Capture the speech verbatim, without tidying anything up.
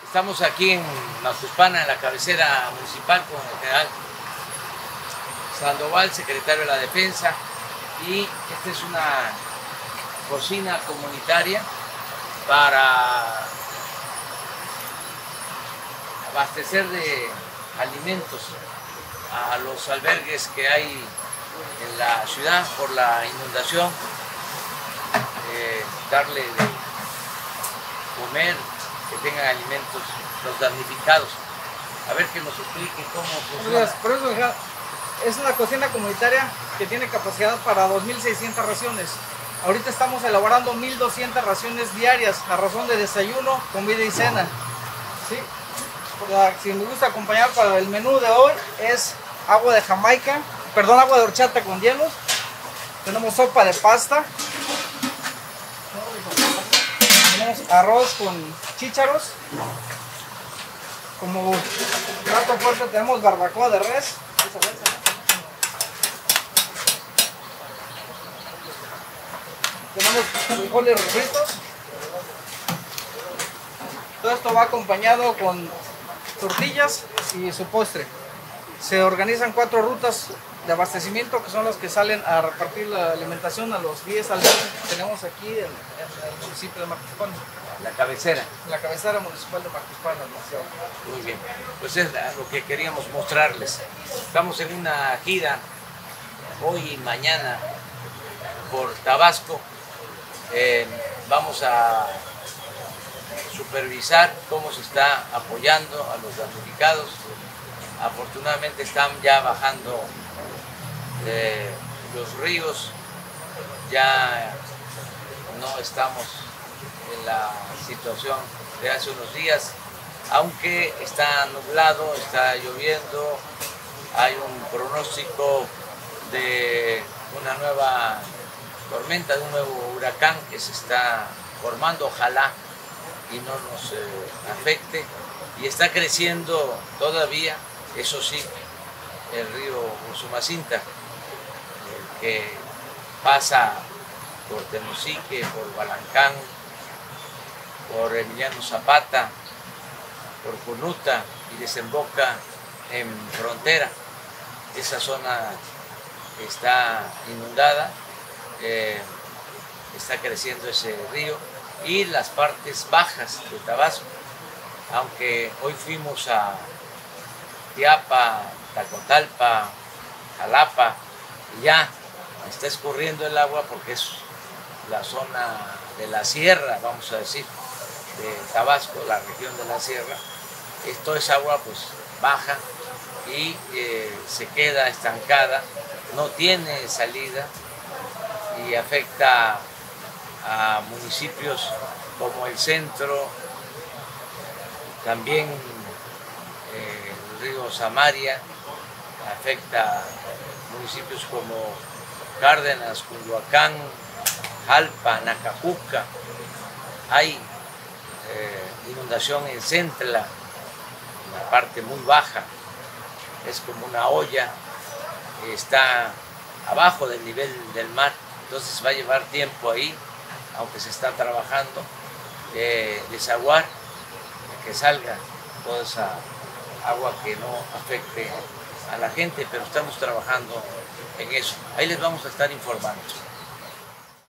Estamos aquí en Macuspana, en la cabecera municipal, con el general Sandoval, secretario de la Defensa, y esta es una cocina comunitaria para abastecer de alimentos a los albergues que hay en la ciudad por la inundación, eh, darle de comer, que tengan alimentos los damnificados. A ver que nos explique cómo funciona. Por eso, es una cocina comunitaria que tiene capacidad para dos mil seiscientas raciones. Ahorita estamos elaborando mil doscientas raciones diarias a razón de desayuno, comida y cena. ¿Sí? Si me gusta acompañar para el menú de hoy es agua de Jamaica, perdón, agua de horchata con hielos. Tenemos sopa de pasta. Tenemos arroz con chícharos. Como plato fuerte tenemos barbacoa de res. Tenemos frijoles refritos. Todo esto va acompañado con tortillas y su postre. Se organizan cuatro rutas de abastecimiento que son las que salen a repartir la alimentación a los diez albergues que tenemos aquí en, en el municipio de Macuspana. La cabecera. La cabecera municipal de Macuspana. Muy bien, pues es lo que queríamos mostrarles. Estamos en una gira hoy y mañana por Tabasco. Eh, vamos a supervisar cómo se está apoyando a los damnificados. Afortunadamente están ya bajando eh, los ríos, ya no estamos en la situación de hace unos días, aunque está nublado, está lloviendo, hay un pronóstico de una nueva tormenta, de un nuevo huracán que se está formando, ojalá y no nos eh, afecte, y está creciendo todavía, eso sí, el río Usumacinta, eh, que pasa por Tenosique, por Balancán, por Emiliano Zapata, por Cunuta y desemboca en Frontera. Esa zona está inundada, eh, está creciendo ese río, y las partes bajas de Tabasco, aunque hoy fuimos a Tiapa, Tacotalpa, Jalapa, y ya está escurriendo el agua porque es la zona de la sierra, vamos a decir, de Tabasco, la región de la sierra. Esto es agua pues baja y eh, se queda estancada, no tiene salida y afecta a municipios como el centro, también eh, el río Samaria, afecta a municipios como Cárdenas, Culhuacán, Jalpa, Nacajuca. Hay eh, inundación en Centla, en la parte muy baja, es como una olla, está abajo del nivel del mar, entonces va a llevar tiempo ahí, aunque se está trabajando, eh, desaguar, que salga toda esa agua que no afecte a la gente, pero estamos trabajando en eso. Ahí les vamos a estar informando.